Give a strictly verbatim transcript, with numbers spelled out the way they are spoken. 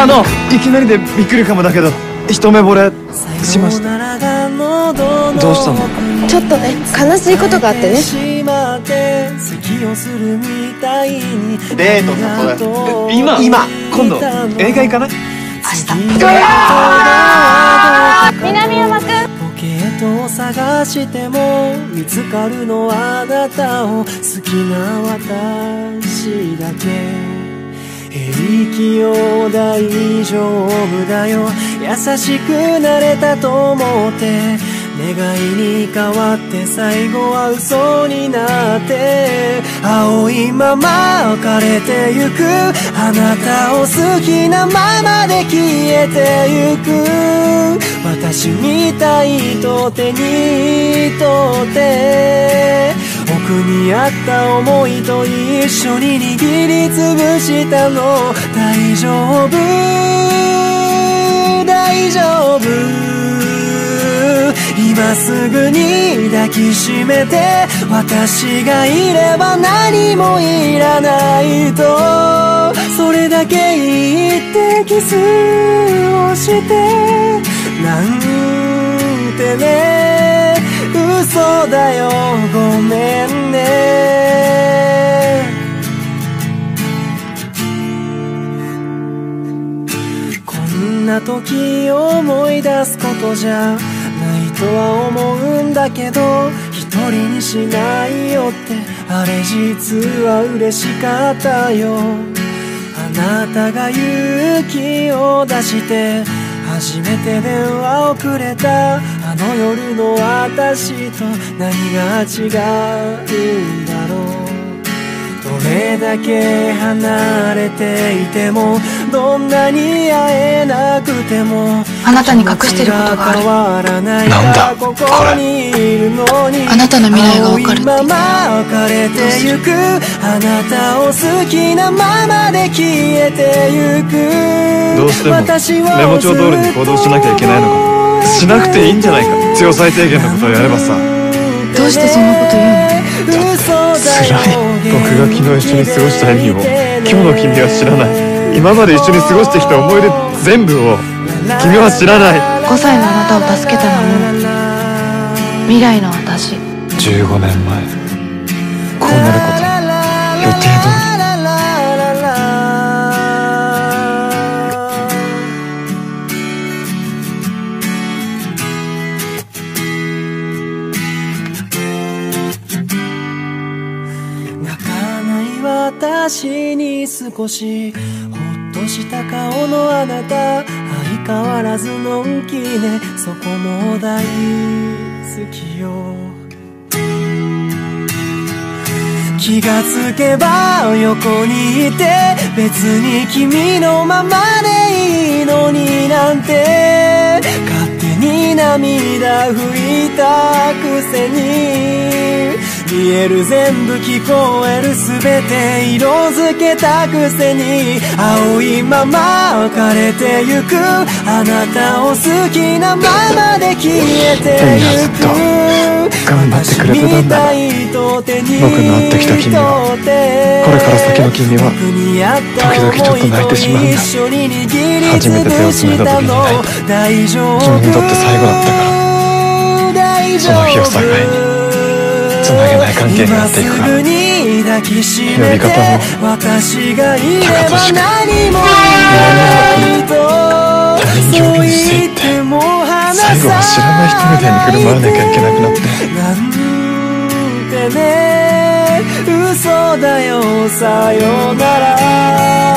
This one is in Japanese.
あのいきなりでびっくりかもだけど一目惚れしました。どうしたの？ ちょっとね、悲しいことがあってね。 デート誘え。今今今度映画行かない？明日。 南山くん、 ポケットを探しても見つかるのはあなたを好きな私だけ。平気よ大丈夫だよ、優しくなれたと思って願いに変わって最後は嘘になって青いまま枯れてゆくあなたを好きなままで消えてゆく私みたいと手に取って奥にあった思いと一緒に握りつぶしたの大丈夫大丈夫今すぐに抱きしめて私がいれば何もいらないとそれだけ言ってキスをしてなんてね嘘だよごめんねこんな時思い出すことじゃないとは思うんだけど一人にしないよってあれ実は嬉しかったよあなたが勇気を出して初めて電話をくれたあの夜の私と何が違うんだろうどれだけ離れていてもどんなに会えなくてもあなたに隠してることがある。 なんだこれ。 あなたの未来がわかるって言って別れてゆくあなたを好きなままで消えてゆくどうしてもメモ帳通りに行動しなきゃいけないのか。しなくていいんじゃないか。必要最低限のことをやればさ。 どうしてそんなこと言うの？ 辛い。僕が昨日一緒に過ごした意味を今日の君は知らない。今まで一緒に過ごしてきた思い出全部を君は知らない。 ごさいのあなたを助けたのも未来の私。 じゅうごねんまえこうなること予定通り。 私に少しほっとした顔のあなた相変わらずのんきねそこも大好きよ気がつけば横にいて別に君のままでいいのになんて勝手に涙拭いたくせに見える全部聞こえるすべて色づけたくせに青いまま枯れてゆくあなたを好きなままで消えてゆく頑張ってくれてたんだな。僕の会ってきた君はこれから先の君は時々ちょっと泣いてしまうんだ。初めて手をつないだ時に泣いた。君にとって最後だったからその日を境につなげない関係になっていくから。呼び方も高俊君南山君他人行儀にしていって最後は知らない人みたいに振る舞わなきゃいけなくなってなんてね嘘だよさよなら